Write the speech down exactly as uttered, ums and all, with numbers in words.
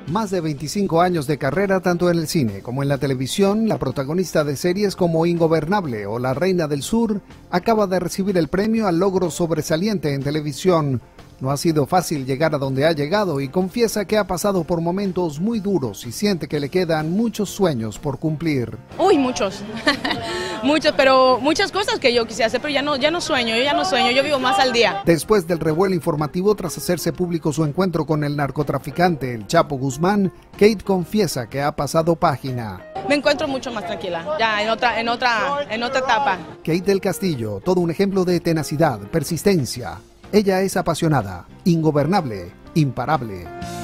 Más de veinticinco años de carrera tanto en el cine como en la televisión, la protagonista de series como Ingobernable o La Reina del Sur acaba de recibir el premio al logro sobresaliente en televisión. No ha sido fácil llegar a donde ha llegado y confiesa que ha pasado por momentos muy duros y siente que le quedan muchos sueños por cumplir. Uy, muchos, muchos, pero muchas cosas que yo quisiera hacer, pero ya no, ya no sueño, yo ya no sueño, yo vivo más al día. Después del revuelo informativo tras hacerse público su encuentro con el narcotraficante El Chapo Guzmán, Kate confiesa que ha pasado página. Me encuentro mucho más tranquila, ya en otra, en otra, en otra etapa. Kate del Castillo, todo un ejemplo de tenacidad, persistencia. Ella es apasionada, ingobernable, imparable.